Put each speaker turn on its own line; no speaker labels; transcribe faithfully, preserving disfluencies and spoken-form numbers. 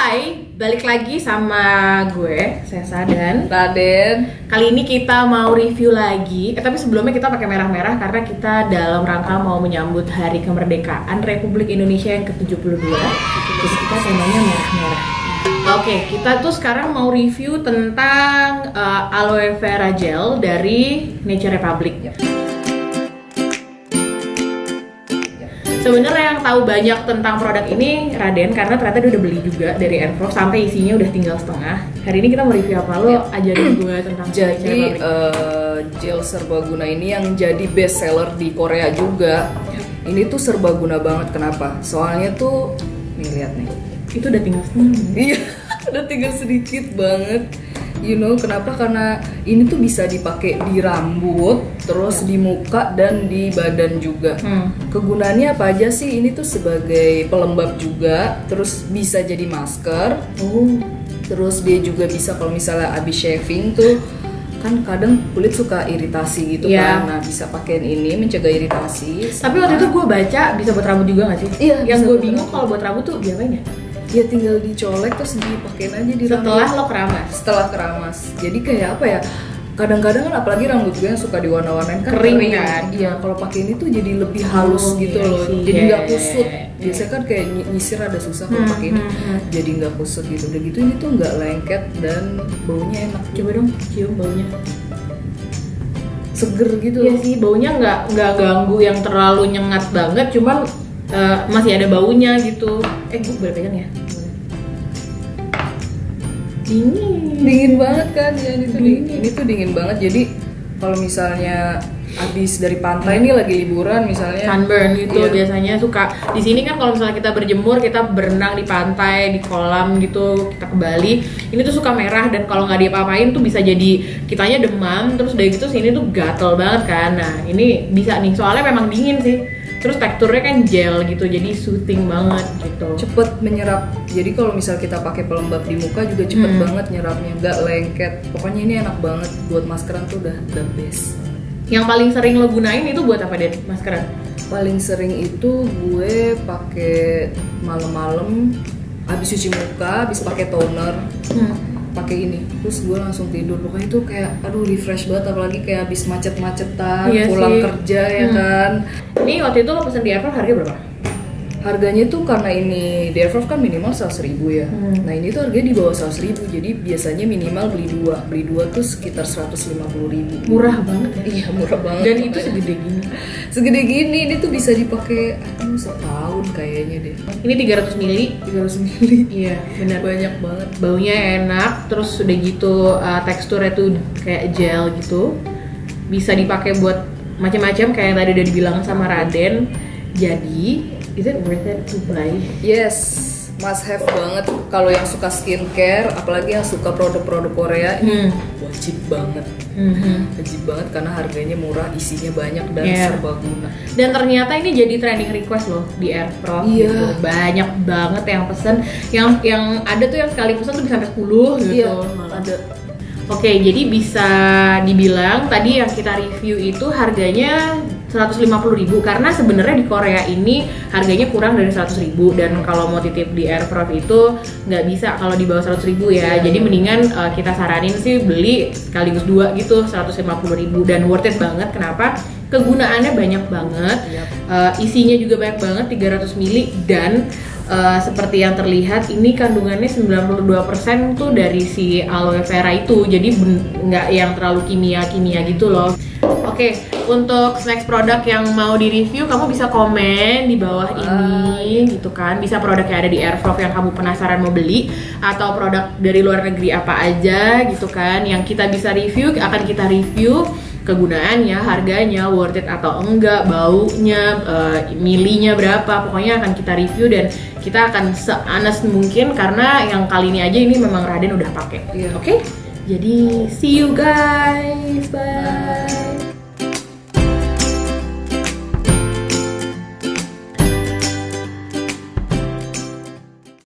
Hai, balik lagi sama gue, Sesa dan
Raden.
Kali ini kita mau review lagi. Eh tapi sebelumnya kita pakai merah-merah karena kita dalam rangka mau menyambut Hari Kemerdekaan Republik Indonesia yang ke tujuh puluh dua. Jadi kita temanya merah-merah. Oke, kita tuh sekarang mau review tentang uh, aloe vera gel dari Nature Republic. Sebenarnya yang tahu banyak tentang produk ini Raden, karena ternyata dia udah beli juga dari Airprof sampai isinya udah tinggal setengah. Hari ini kita mau review apa? Lo ajarin gue tentang
Jadi uh, gel serbaguna ini yang jadi best seller di Korea juga. Ini tuh serbaguna banget. Kenapa? Soalnya tuh nih lihat nih.
Itu udah tinggal setengah.
Iya, udah tinggal sedikit banget. You know kenapa? Karena ini tuh bisa dipakai di rambut, terus di muka dan di badan juga. Hmm. Kegunaannya apa aja sih? Ini tuh sebagai pelembab juga, terus bisa jadi masker.
Oh.
Terus dia juga bisa kalau misalnya abis shaving tuh kan kadang kulit suka iritasi gitu
yeah.
kan. Nah bisa pakein ini mencegah iritasi.
Tapi waktu itu gue baca bisa buat rambut juga nggak sih?
Iya.
Yang gue bingung kalau buat rambut tuh diapain ya?
Ya tinggal dicolek terus dipakein aja di rambut.
Setelah lo keramas?
Setelah keramas. Jadi kayak apa ya? Kadang-kadang kan apalagi rambut gue yang suka diwarna-warnain kan
kering,
kering
kan?
Iya, kalau pakai ini tuh jadi lebih halus
oh,
gitu
iya,
loh.
iya,
Jadi nggak
iya,
kusut.
iya, iya.
Biasanya kan kayak nyisir ada susah kalau
hmm,
pakai ini.
Hmm, hmm.
Jadi nggak kusut gitu. Udah gitu ini tuh nggak lengket dan baunya enak.
Coba dong cium baunya.
Seger gitu.
Iya sih, baunya nggak nggak ganggu yang terlalu nyengat banget, cuman uh, masih ada baunya gitu. Eh, gue boleh pegang ya? Dingin,
dingin banget kan ya, ini tuh
dingin.
dingin. Ini tuh dingin banget. Jadi kalau misalnya habis dari pantai ini lagi liburan misalnya
sunburn gitu,
iya.
Biasanya suka di sini kan kalau misalnya kita berjemur, kita berenang di pantai, di kolam gitu, kita ke Bali, ini tuh suka merah dan kalau nggak diapa-apain tuh bisa jadi kitanya demam, terus dari gitu sini tuh gatel banget kan. Nah ini bisa nih, soalnya memang dingin sih. Terus teksturnya kan gel gitu, jadi soothing banget gitu.
Cepet menyerap. Jadi kalau misal kita pakai pelembab di muka juga cepet hmm. banget nyerapnya, nggak lengket. Pokoknya ini enak banget buat maskeran tuh udah the best.
Yang paling sering lo gunain itu buat apa deh maskeran?
Paling sering itu gue pakai malam-malam, habis cuci muka, habis pakai toner. Hmm. Pakai ini, terus gue langsung tidur. Pokoknya itu kayak aduh refresh banget, apalagi kayak habis macet-macetan
iya
pulang
sih.
kerja ya hmm. kan.
Ini waktu itu lo pesen di Airprof harganya berapa?
Harganya tuh karena ini di Airprof kan minimal seratus ribu ya. hmm. Nah ini tuh harganya di bawah seratus ribu, jadi biasanya minimal beli dua beli dua tuh sekitar seratus lima puluh ribu.
Murah banget ya?
Iya murah banget.
Dan itu segede gini.
Segede gini, ini tuh bisa dipakai aduh setahun kayaknya deh.
Ini tiga ratus mili.
tiga ratus mili.
Iya benar.
Banyak banget.
Baunya enak, terus udah gitu uh, teksturnya tuh kayak gel gitu. Bisa dipakai buat macam-macam kayak yang tadi udah dibilang sama Raden. Jadi is it worth it to buy?
Yes, must have banget. Kalau yang suka skincare, apalagi yang suka produk-produk Korea, ini hmm. wajib banget. Hmm. Wajib banget karena harganya murah, isinya banyak dan yeah. serbaguna.
Dan ternyata ini jadi trending request loh di Airprof.
Iya.
Gitu. Banyak banget yang pesen. Yang yang ada tuh yang sekali pesen tuh bisa sampai sepuluh gitu.
Iya, ada.
Oke, jadi bisa dibilang tadi yang kita review itu harganya seratus lima puluh ribu karena sebenarnya di Korea ini harganya kurang dari seratus ribu dan kalau mau titip di Airprof itu nggak bisa kalau di bawah seratus ribu ya. Jadi mendingan uh, kita saranin sih beli sekaligus dua gitu seratus lima puluh ribu dan worth it banget. Kenapa? Kegunaannya banyak banget, uh, isinya juga banyak banget tiga ratus mili dan Uh, seperti yang terlihat ini kandungannya sembilan puluh dua persen tuh dari si aloe vera itu, jadi nggak yang terlalu kimia-kimia gitu loh. Oke, okay, untuk next produk yang mau di review kamu bisa komen di bawah ini gitu kan. Bisa produk yang ada di Airprof yang kamu penasaran mau beli atau produk dari luar negeri apa aja gitu kan yang kita bisa review, akan kita review kegunaannya, harganya, worth it atau enggak, baunya, uh, milinya berapa, pokoknya akan kita review dan kita akan se-honest mungkin karena yang kali ini aja ini memang Raden udah pakai.
Yeah.
Oke? Okay? Jadi see you guys, bye.